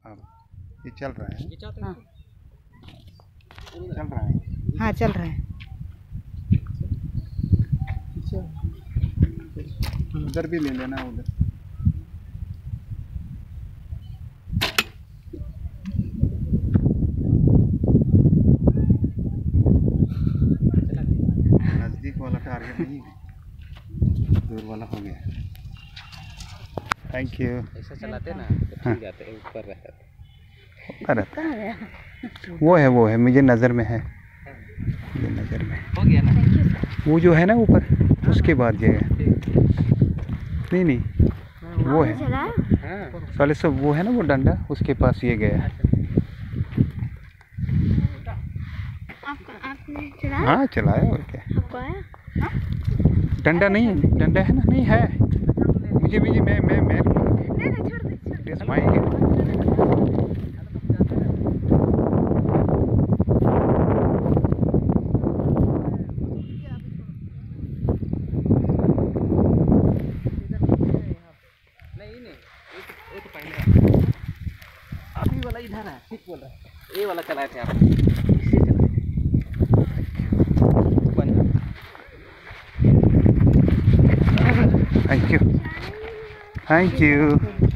अब ये चल रहा है। हाँ चल रहा है। हाँ चल रहा है। उधर भी ले लेना उधर। नजदीक वाला टारगेट नहीं है, दूर वाला हो गया। Thank you. ऐसा चलाते ना तो ठीक जाते हैं, ऊपर रहता है। अरे वो है मुझे नज़र में है, मुझे नज़र में हो गया ना। वो जो है ना ऊपर, उसके बाद ये है। नहीं वो है हाँ साले सब, वो है ना वो डंडा, उसके पास ये गया है। आपने चलाया? हाँ चलाया, और क्या। आपको आया? डंडा नहीं, डंडा है ना, नहीं है मुझे मैं नहीं छोड़ दे। वो तो पहले अभी वाला इधर है, ठीक बोल रहा है। ये वाला चलाए थे आप, इससे चलाए। Thank you.